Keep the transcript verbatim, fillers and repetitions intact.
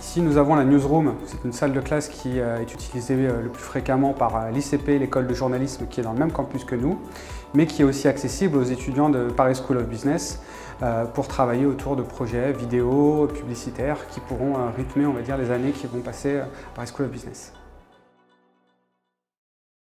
Ici, nous avons la newsroom. C'est une salle de classe qui est utilisée le plus fréquemment par l'I C P, l'école de journalisme qui est dans le même campus que nous, mais qui est aussi accessible aux étudiants de Paris School of Business pour travailler autour de projets vidéo, publicitaires qui pourront rythmer, on va dire, les années qui vont passer à Paris School of Business.